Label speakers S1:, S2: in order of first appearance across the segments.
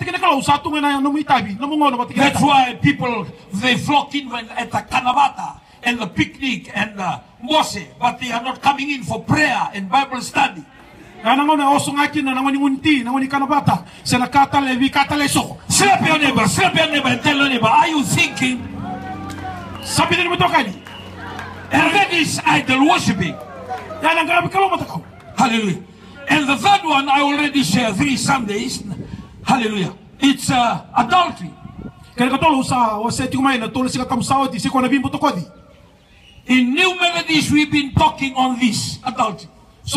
S1: That's why people, they flock in at the Kanawata and the picnic and the Mose, but they are not coming in for prayer and Bible study. Slap your neighbor, and tell your neighbor, are you thinking? And that is idol worshipping. Hallelujah. And the third one, I already shared 3 Sundays. Hallelujah. It's adultery. In New Melodies, we've been talking on this adultery.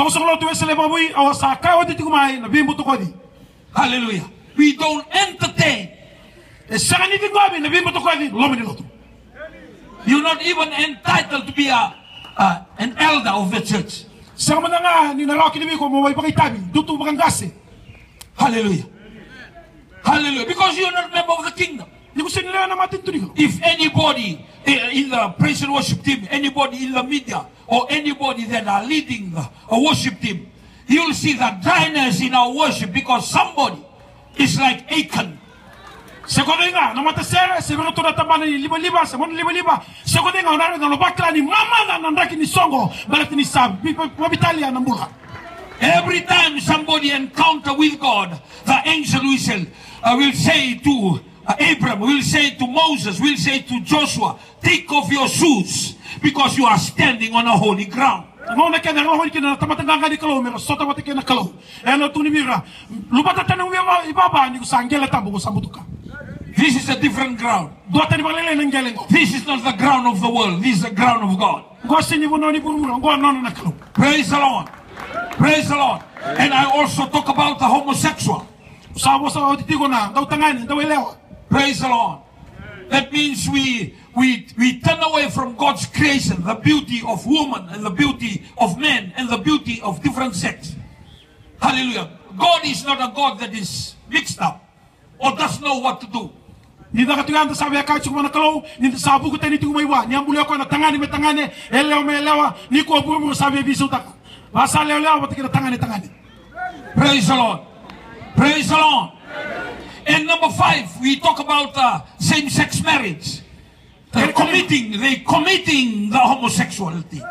S1: Hallelujah. We don't entertain. You're not even entitled to be an elder of the church. Hallelujah. Hallelujah. Because you're not a member of the kingdom. If anybody in the praise and worship team, anybody in the media, or anybody that are leading a worship team, you'll see the dryness in our worship because somebody is like Achan. Every time somebody encounter with God, the angel will say to Abraham, will say to Moses, will say to Joshua, take off your shoes because you are standing on a holy ground. This is a different ground. This is not the ground of the world. This is the ground of God. Praise the Lord. Praise the Lord. And I also talk about the homosexual. Praise the Lord. That means we turn away from God's creation, the beauty of woman and the beauty of men and the beauty of different sex. Hallelujah. God is not a God that is mixed up or doesn't know what to do. Praise the Lord. Praise the Lord. And number 5, we talk about same-sex marriage. They're committing the homosexuality.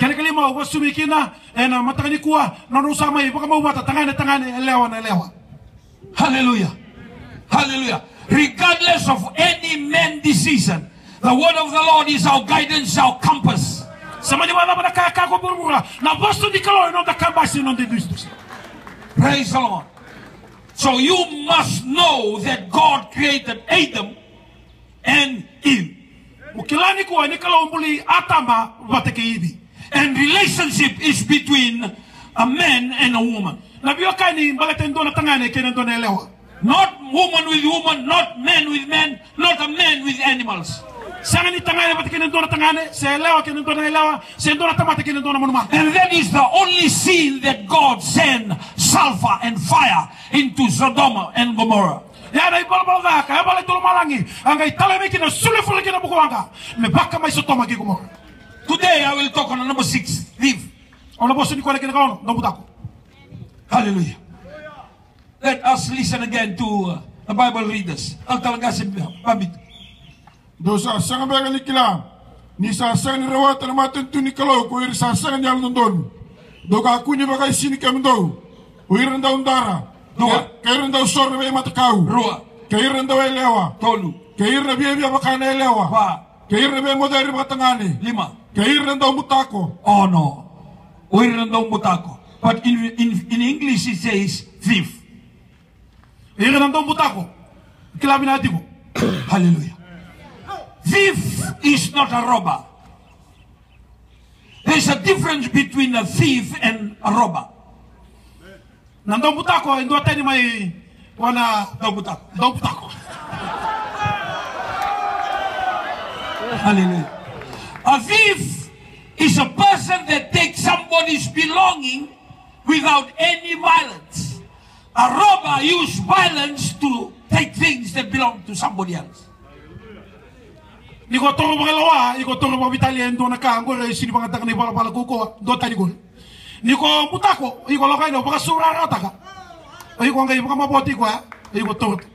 S1: Hallelujah. Hallelujah. Regardless of any man's decision, the word of the Lord is our guidance, our compass. Praise the Lord. So you must know that God created Adam and Eve. And relationship is between a man and a woman. Not woman with woman, not man with man, not a man with animals. And that is the only sin that God sent sulfur and fire into Sodom and Gomorrah. Today I will talk on number 6, thief. Hallelujah. Let us listen again to the Bible readers.
S2: Dosa sangat banyak kilam. Nisa sangat rawat termatan tu nikalau kuir sangat jalan nondon. Doka aku ni bagai sini kemdo. Kuir rendah undara. Dua. Kuir rendah sor be mata kau.
S1: Dua.
S2: Kuir rendah elewa.
S1: Tolu.
S2: Kuir nabi biar makan elewa.
S1: Ba.
S2: Kuir nabi modern matangani.
S1: 5.
S2: Kuir rendah mutako.
S1: Oh no. Kuir rendah mutako. But in English it says thief.
S2: Kuir rendah mutako. Kilamin hatiku.
S1: Hallelujah. Thief is not a robber. There's a difference between a thief and a robber.
S2: Nandong butako, indo tani may wana dong butako.
S1: Hallelujah. A thief is a person that takes somebody's belonging without any violence. A robber uses violence to take things that belong to somebody else.
S2: Niko toro bagalawa, iko toro bagitalian do nakaanggo re sini pangatang ni pala kuko do tani ko. Niko butako, iko lokay no bagasura rataka. Iko ngai bagamaboti ko, iko toro.